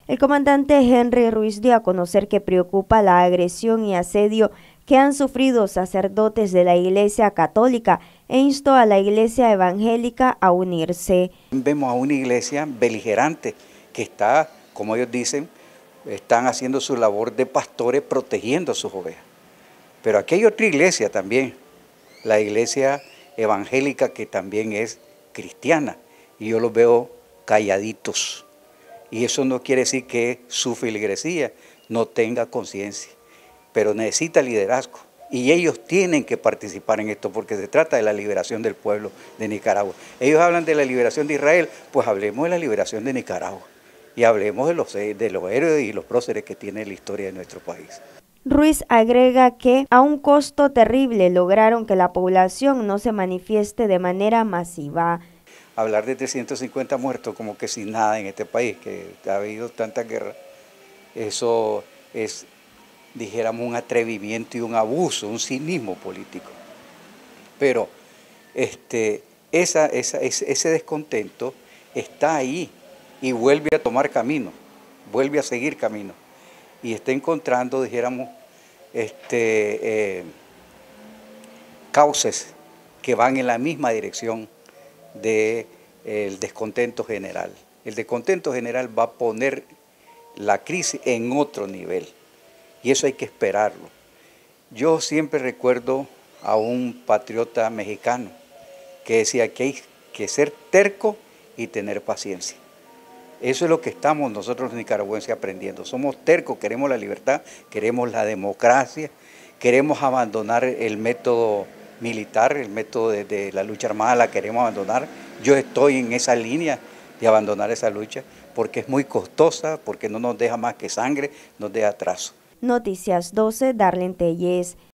El comandante Henry Ruiz dio a conocer que preocupa la agresión y asedio que han sufrido sacerdotes de la Iglesia Católica e instó a la Iglesia Evangélica a unirse. Vemos a una iglesia beligerante que está, como ellos dicen, están haciendo su labor de pastores protegiendo a sus ovejas. Pero aquí hay otra iglesia también, la iglesia evangélica que también es cristiana, y yo los veo calladitos. Y eso no quiere decir que su feligresía no tenga conciencia, pero necesita liderazgo. Y ellos tienen que participar en esto porque se trata de la liberación del pueblo de Nicaragua. Ellos hablan de la liberación de Israel, pues hablemos de la liberación de Nicaragua. Y hablemos de los héroes y los próceres que tiene la historia de nuestro país. Ruiz agrega que a un costo terrible lograron que la población no se manifieste de manera masiva. Hablar de 350 muertos como que sin nada en este país, que ha habido tanta guerra, eso es, dijéramos, un atrevimiento y un abuso, un cinismo político. Pero ese descontento está ahí y vuelve a tomar camino, vuelve a seguir camino y está encontrando, dijéramos, cauces que van en la misma dirección del descontento general. El descontento general va a poner la crisis en otro nivel y eso hay que esperarlo. Yo siempre recuerdo a un patriota mexicano que decía que hay que ser terco y tener paciencia. Eso es lo que estamos nosotros los nicaragüenses aprendiendo. Somos tercos, queremos la libertad, queremos la democracia, queremos abandonar el método militar, el método de la lucha armada, la queremos abandonar. Yo estoy en esa línea de abandonar esa lucha porque es muy costosa, porque no nos deja más que sangre, nos deja atraso. Noticias 12, Darlene Telles.